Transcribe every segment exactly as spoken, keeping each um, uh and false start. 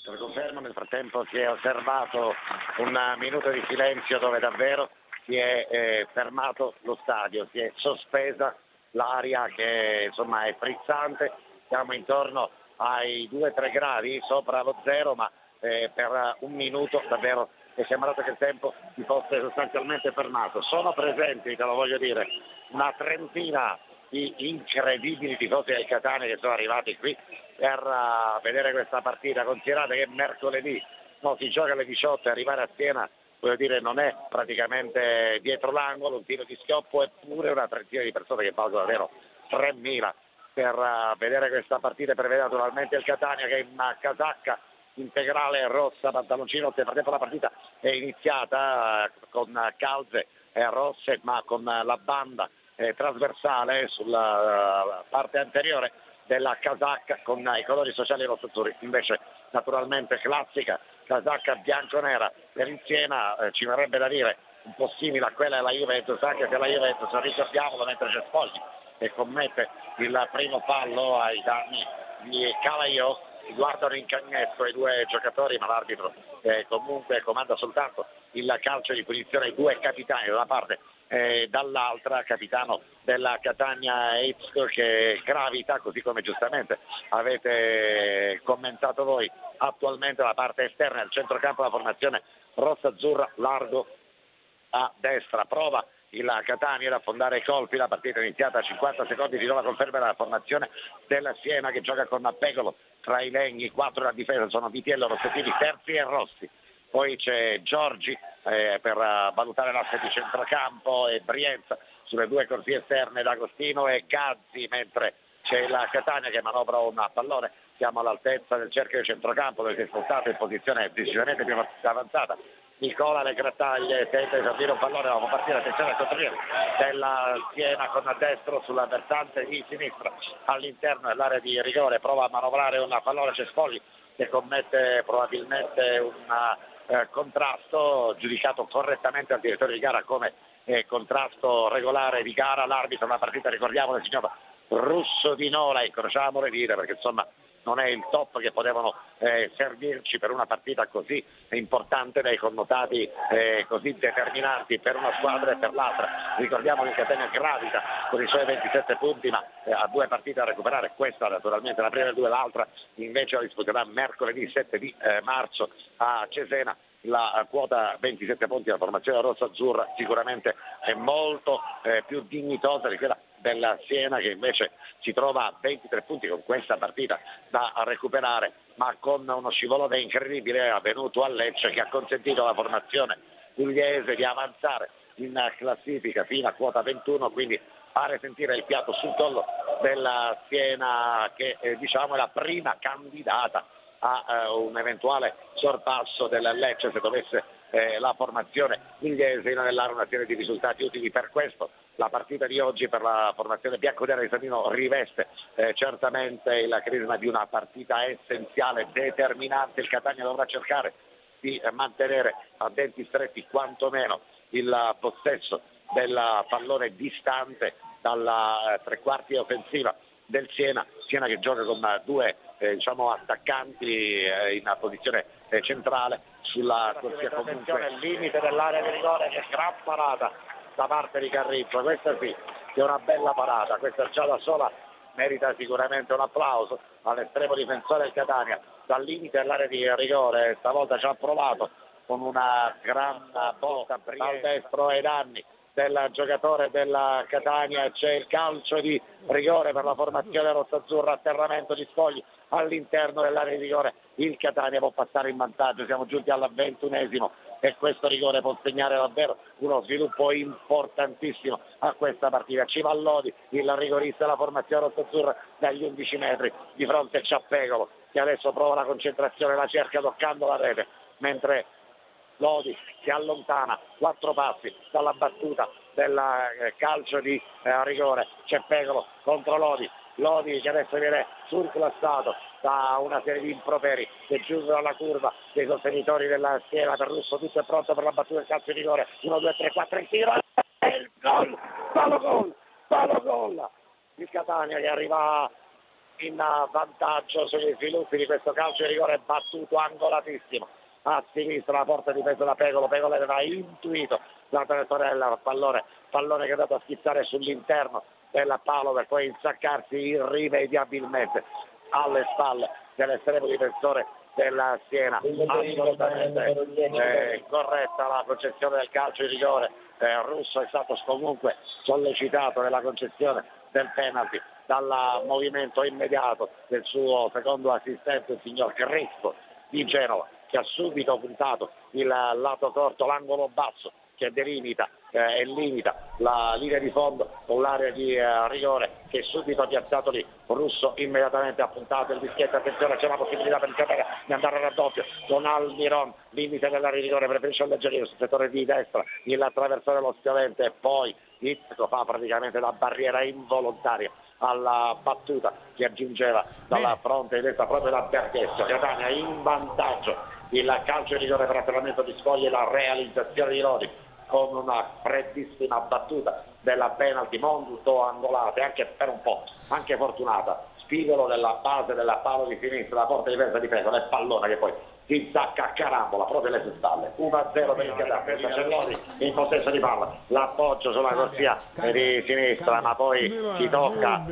Per conferma, nel frattempo si è osservato un minuto di silenzio dove davvero si è eh, fermato lo stadio, si è sospesa l'aria che insomma è frizzante, siamo intorno ai due tre gradi sopra lo zero, ma eh, per un minuto davvero è sembrato che il tempo si fosse sostanzialmente fermato. Sono presenti, te lo voglio dire, una trentina di incredibili tifosi del Catania che sono arrivati qui per uh, vedere questa partita. Considerate che mercoledì no, si gioca alle diciotto e arrivare a Siena, voglio dire, non è praticamente dietro l'angolo, un tiro di schioppo, eppure una trentina di persone che valgono davvero tremila per uh, vedere questa partita e per vedere naturalmente il Catania che è in una casacca integrale rossa, pantaloncino, nel frattempo la partita è iniziata uh, con calze eh, rosse ma con uh, la banda eh, trasversale sulla uh, parte anteriore della casacca con uh, i colori sociali rosso-azzurri, invece naturalmente classica casacca bianco-nera per il Siena, eh, ci verrebbe da dire un po' simile a quella della Juventus, anche se la Juventus, ricordiamolo, mentre c'è Spogli e commette il primo fallo ai danni di Calaiò, si guardano in cagnetto i due giocatori, ma l'arbitro eh, comunque comanda soltanto il calcio di punizione ai due capitani, da una parte e dall'altra capitano della Catania Ezio che gravita, così come giustamente avete commentato voi, attualmente la parte esterna del centrocampo della formazione rossa-azzurra, largo a destra, prova il Catania ad affondare i colpi, la partita è iniziata a cinquanta secondi, di nuova conferma della formazione della Siena che gioca con Pegolo tra i legni, quattro a difesa sono Vitiello, Rossettini, Terzi e Rossi, poi c'è Giorgi eh, per uh, valutare l'asse di centrocampo e Brienza sulle due corsie esterne, D'Agostino e Gazzi, mentre c'è la Catania che manovra un pallone, siamo all'altezza del cerchio di centrocampo dove si è spostato in posizione decisamente più avanzata. Nicola Le Grattaglie tenta di servire un pallone, dopo partire, attenzione al contropiede della Siena con a destro sulla versante di sinistra all'interno dell'area di rigore, prova a manovrare un pallone, c'è Spogli che commette probabilmente un eh, contrasto giudicato correttamente al direttore di gara come eh, contrasto regolare di gara. L'arbitro, una partita, ricordiamolo, il signor Russo di Nola, incrociamo le dita perché insomma non è il top che potevano eh, servirci per una partita così importante dai connotati eh, così determinanti per una squadra e per l'altra. Ricordiamo che Catania gravita con i suoi ventisette punti, ma eh, ha due partite da recuperare, questa naturalmente la prima e due, l'altra invece la disputerà mercoledì sette di eh, marzo a Cesena. La quota ventisette punti della formazione rossa-azzurra sicuramente è molto eh, più dignitosa di quella della Siena che invece si trova a ventitré punti con questa partita da recuperare, ma con uno scivolone incredibile avvenuto a Lecce che ha consentito alla formazione pugliese di avanzare in classifica fino a quota ventuno, quindi fare sentire il fiato sul collo della Siena che eh, diciamo è la prima candidata a eh, un eventuale sorpasso del Lecce se dovesse eh, la formazione pugliese inanellare una serie di risultati utili. Per questo la partita di oggi per la formazione bianconera di Sannino riveste eh, certamente il crisma di una partita essenziale, determinante. Il Catania dovrà cercare di eh, mantenere a denti stretti quantomeno il possesso del pallone distante dalla eh, tre quarti offensiva del Siena, Siena che gioca con due eh, diciamo attaccanti eh, in posizione eh, centrale sulla corsia, comunque il limite dell'area di rigore, che gran parata da parte di Carrizzo, questa sì che è una bella parata, questa già da sola merita sicuramente un applauso all'estremo difensore del Catania dal limite dell'area di rigore, stavolta ci ha provato con una gran botta dal destro ai danni del giocatore della Catania. C'è il calcio di rigore per la formazione rossa-azzurra, atterramento di Spogli all'interno dell'area di rigore, il Catania può passare in vantaggio, siamo giunti al ventunesimo e questo rigore può segnare davvero uno sviluppo importantissimo a questa partita. Ci va Lodi, il rigorista della formazione rossa-azzurra dagli undici metri, di fronte c'è Pegolo che adesso prova la concentrazione, la cerca toccando la rete, mentre Lodi si allontana quattro passi dalla battuta del eh, calcio di eh, rigore. C'è Pegolo contro Lodi, Lodi che adesso viene surclassato da una serie di improperi che giungono alla curva dei sostenitori della Siena. Per Russo tutto è pronto per la battuta del calcio di rigore, uno, due, tre, quattro, il tiro e il gol, palo gol, palo gol. Il Catania che arriva in vantaggio sugli sviluppi di questo calcio di rigore battuto angolatissimo a sinistra, la porta difesa da Pegolo. Pegolo aveva intuito la traiettoria del pallone, pallone che è andato a schizzare sull'interno della palo per poi insaccarsi irrimediabilmente alle spalle dell'estremo difensore della Siena. Assolutamente eh, corretta la concessione del calcio di rigore. eh, Russo è stato comunque sollecitato nella concessione del penalty dal movimento immediato del suo secondo assistente, il signor Crespo di Genova, che ha subito puntato il lato corto, l'angolo basso che delimita eh, e limita la linea di fondo con l'area di eh, rigore, che subito ha piazzato lì. Russo immediatamente ha puntato il dischetto, attenzione, c'è la possibilità per il Catania di andare al raddoppio con Almiron, limite dell'area di rigore, preferisce alleggerire sul settore di destra il traversone lo spiovente e poi Izzo fa praticamente la barriera involontaria alla battuta che aggiungeva dalla fronte di destra proprio da Berghessio. Catania in vantaggio, il calcio di rigore per atterramento di Scoglie, la realizzazione di Lodi con una freddissima battuta della penalty molto angolata e anche per un po' anche fortunata. Spigolo della base della palo di sinistra, la porta diversa di Pegolo e pallone che poi si insacca a carambola proprio alle sue spalle. uno a zero per il Catania, Celloni in possesso di palla, l'appoggio sulla corsia di sinistra, ma poi si tocca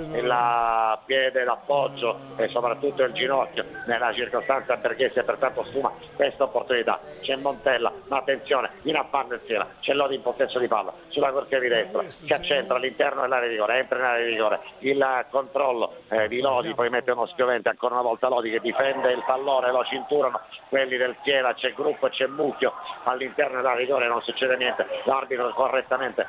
il piede d'appoggio e soprattutto il ginocchio nella circostanza Berghessi e pertanto sfuma questa opportunità. C'è Montella, ma attenzione, in affanno il Siena, Celloni in possesso di palla sulla corsia di destra, si accentra all'interno dell'area di rigore, entra in area di rigore, il controllo eh, di Lodi, poi mette uno spiovente ancora una volta Lodi che difende il pallone, lo cinturano quelli del Siena, c'è gruppo e c'è mucchio all'interno della rigore, non succede niente, l'arbitro correttamente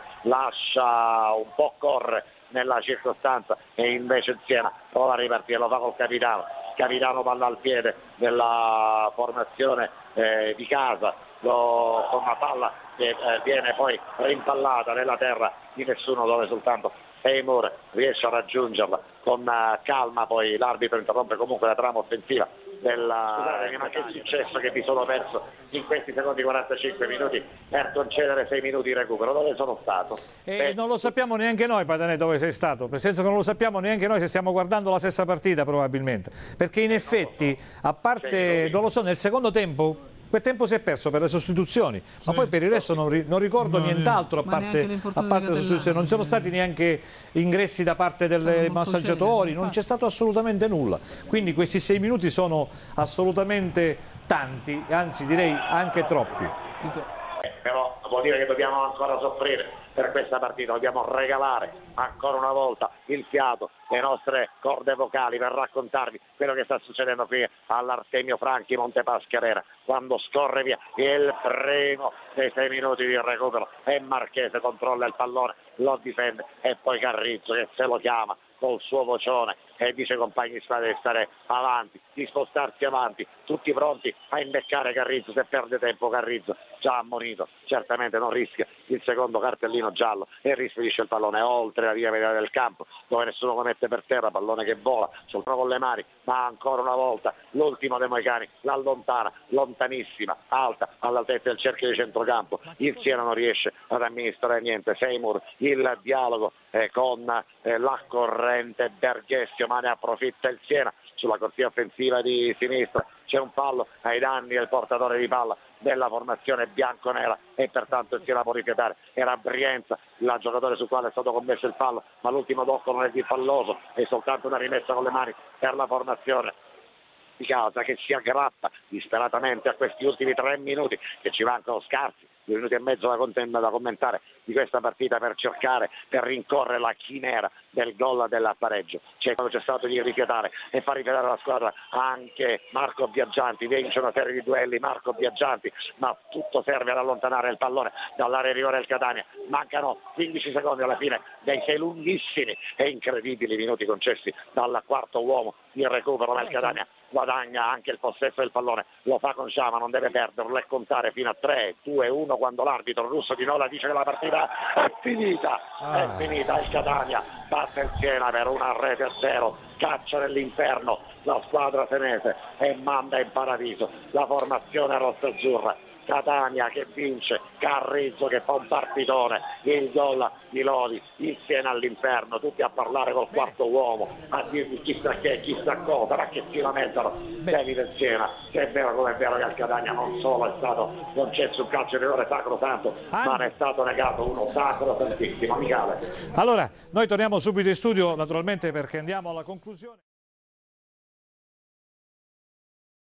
lascia un po' correre nella circostanza e invece il Siena prova a ripartire, lo fa col capitano, capitano palla al piede della formazione eh, di casa, lo, con una palla che eh, viene poi rimpallata nella terra di nessuno, dove soltanto Seymour riesce a raggiungerla con uh, calma, poi l'arbitro interrompe comunque la trama offensiva della... Scusate, ma che è successo che mi sono perso in questi secondi quarantacinque minuti per concedere sei minuti di recupero? Dove sono stato? E Beh, non lo sappiamo neanche noi, Patanè, dove sei stato, nel senso che non lo sappiamo neanche noi se stiamo guardando la stessa partita probabilmente, perché in effetti, a parte, non lo so, nel secondo tempo quel tempo si è perso per le sostituzioni, sì, ma poi per il resto non, ri non ricordo no, nient'altro a parte, a parte le sostituzioni, non sono stati neanche ingressi da parte dei massaggiatori, non c'è stato assolutamente nulla, quindi questi sei minuti sono assolutamente tanti, anzi direi anche troppi. Però vuol dire che dobbiamo ancora soffrire per questa partita, dobbiamo regalare ancora una volta il fiato, le nostre corde vocali per raccontarvi quello che sta succedendo qui all'Artemio Franchi Montepaschiarera, quando scorre via il primo dei sei minuti di recupero e Marchese controlla il pallone, lo difende e poi Carrizzo che se lo chiama col suo vocione e dice compagni di squadra di stare avanti, di spostarsi avanti, tutti pronti a imbeccare Carrizzo. Se perde tempo Carrizzo, già ammonito, certamente non rischia il secondo cartellino giallo e rispedisce il pallone oltre la via media del campo, dove nessuno lo mette per terra, pallone che vola soltanto con le mani, ma ancora una volta l'ultimo dei moicani l'allontana, lontanissima, alta, all'altezza del cerchio di centrocampo. Il Siena non riesce ad amministrare niente. Seymour, il dialogo eh, con eh, la corrente Berghessio, ma ne approfitta il Siena sulla corsia offensiva di sinistra. C'è un fallo ai danni del portatore di palla della formazione bianconera e pertanto il Siena può rifiatare. Era Brienza il giocatore sul quale è stato commesso il fallo, ma l'ultimo tocco non è di falloso, è soltanto una rimessa con le mani per la formazione di casa, che si aggrappa disperatamente a questi ultimi tre minuti che ci mancano scarsi, due minuti e mezzo da, da commentare di questa partita per cercare, per rincorrere la chimera del gol del pareggio. C'è quando c'è stato di rifiatare e far rifiatare la squadra anche Marco Biaggianti, vince una serie di duelli Marco Biaggianti, ma tutto serve ad allontanare il pallone dall'area di rigore del Catania. Mancano quindici secondi alla fine dei sei lunghissimi e incredibili minuti concessi dal quarto uomo di recupero del Catania. Guadagna anche il possesso del pallone, lo fa con Sciama, non deve perderlo e contare fino a tre, due, uno quando l'arbitro russo di Nola dice che la partita è finita, ah. è finita, il Catania batte il Siena per una rete a zero, caccia nell'inferno la squadra senese e manda in paradiso la formazione rossa-azzurra Catania che vince, Carrizzo che fa un partitone, il gol di Lodi, il Siena all'inferno, tutti a parlare col quarto uomo, a dirgli chissà che, chissà cosa, ma che si lamentano temi del Siena, che è vero come è vero che al Catania non solo è stato concesso un calcio di rigore sacro santo, ma ne è stato negato uno sacro santissimo. Michele. Allora, noi torniamo subito in studio naturalmente perché andiamo alla conclusione.